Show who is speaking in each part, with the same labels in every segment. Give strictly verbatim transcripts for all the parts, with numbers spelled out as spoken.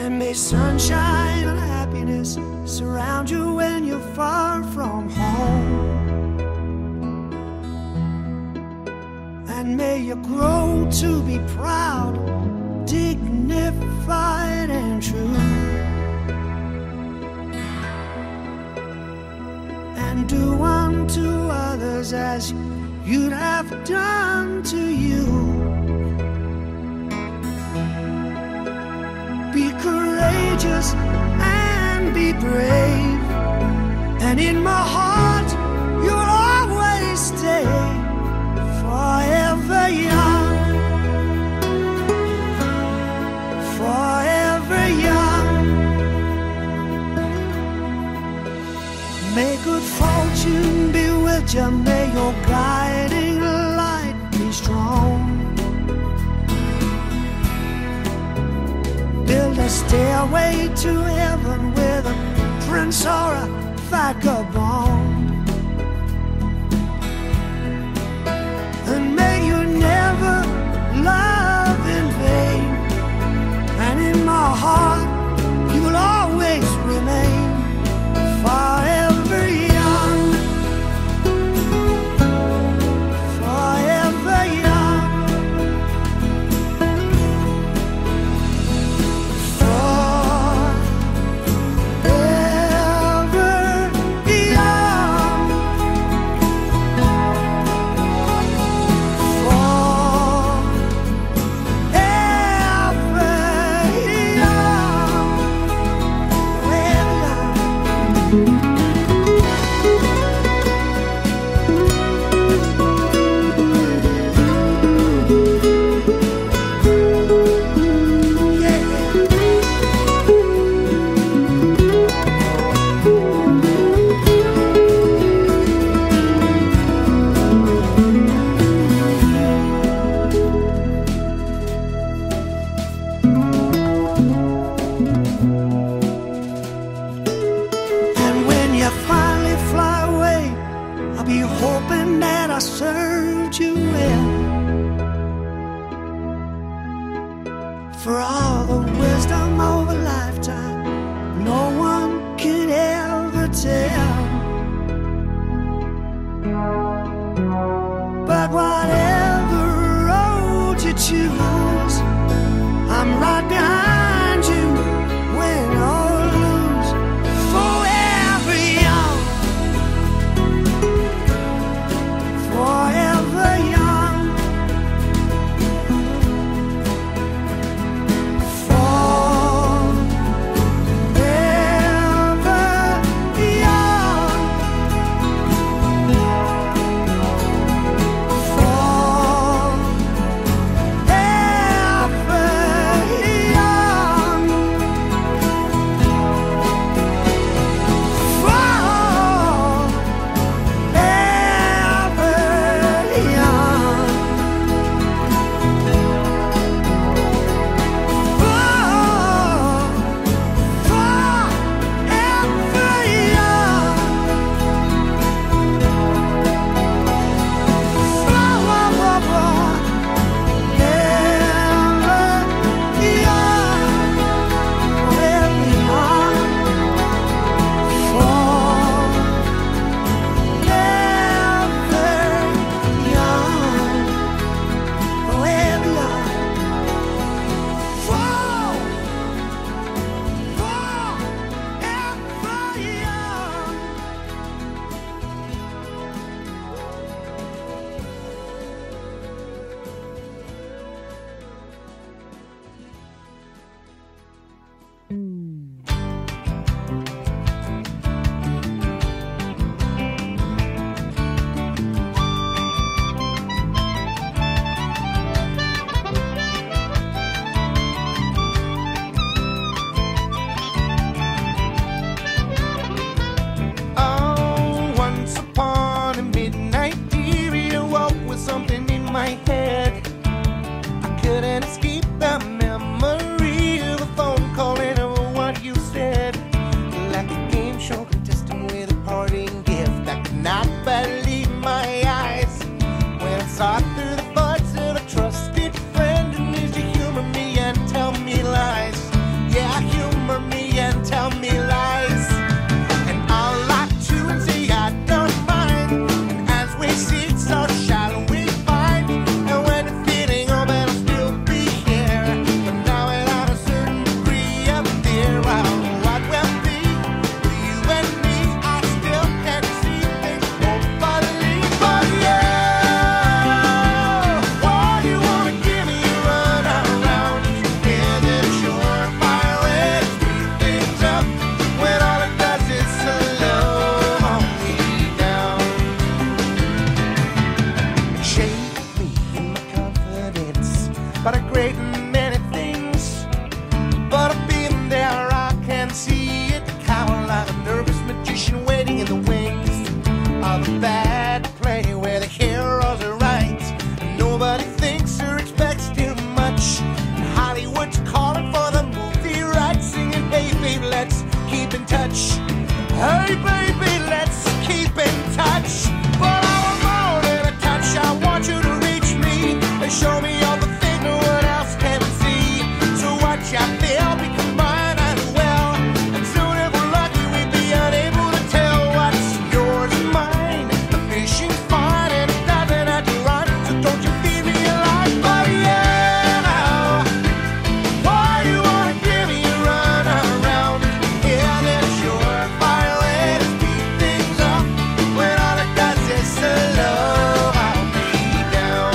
Speaker 1: And may sunshine and happiness surround you when you're far from home. And may you grow to be proud, dignified and true. And do unto others as you'd have done to you. Be courageous and be brave, and in my heart you'll always stay, forever young, forever young. May good fortune be with you, may your guiding light be strong. Build a stairway to heaven with a prince or a vagabond. And may you never love in vain, and in my heart you will always remain, forever young, forever young, for all the wisdom of a lifetime no one can ever tell. But whatever road you choose, I'm right behind you, win or lose, forever young, forever young, forever Hey baby, let's keep in touch. But I want more than a touch. I want you to reach me and show me all the things no one else can see. So watch out there, because mine as well. And soon if we're lucky, we'd be unable to tell what's yours and mine. The fishing's fine and it doesn't have to run. So don't you feed me a lie, but yeah. Why you wanna give me a run around? Yeah, that's your fire way to speed things up. When all it does is slow me down.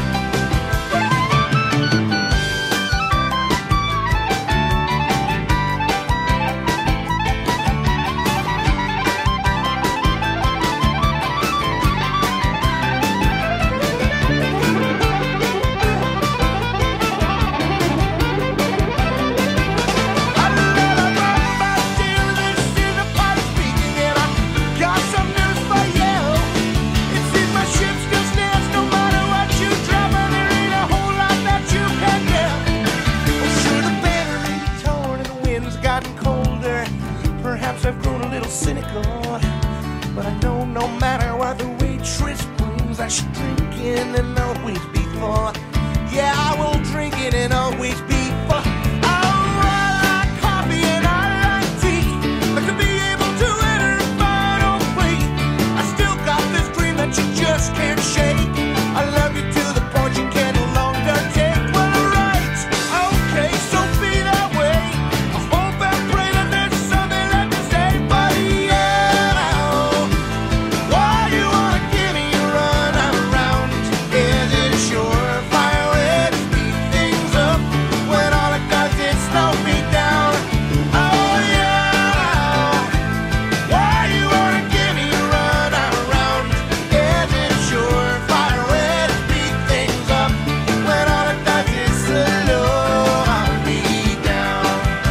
Speaker 1: I never run my deal, this is a part of speaking, and I got some news for you. It seems my ship still stands no matter what you drop, and there ain't a whole lot that you can do. Oh, sure, the banner may be torn and the wind's gotten colder. Perhaps I've grown a little cynical, but I know no matter what the waitress brings, I should drink in and always be full. Yeah, I will drink it and always be full. Oh, I like coffee and I like tea, but to be able to enter a final plea, I still got this dream that you just can't shake. I love you to the point you can no longer take. Well, alright, okay, so be that way. I hope and pray that there's something left to say, but yeah. Why you wanna give me a run around? Is it sure fire way to speed things up? When all it does is slow me down. Oh yeah. Why you wanna give me a run around? Is it sure fire way to speed things up? When all it does is slow me down.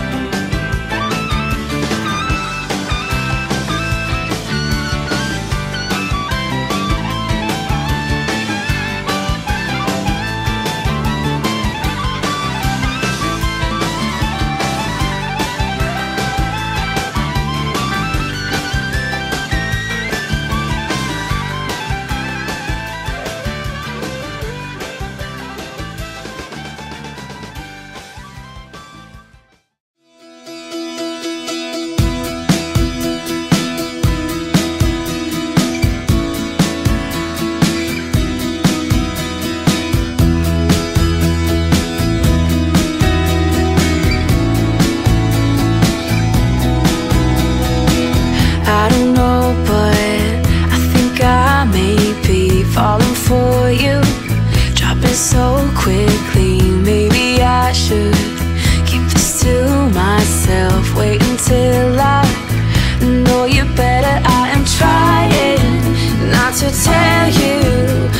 Speaker 2: I don't know, but I think I may be falling for you, dropping so quickly. Maybe I should keep this to myself, wait until I know you better. I am trying not to tell you